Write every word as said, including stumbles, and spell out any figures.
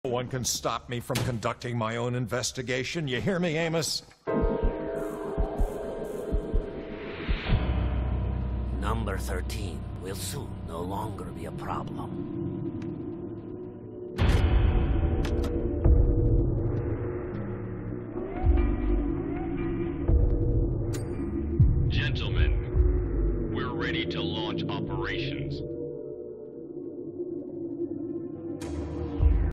No one can stop me from conducting my own investigation. You hear me, Amos? Number thirteen will soon no longer be a problem. Gentlemen, we're ready to launch operations.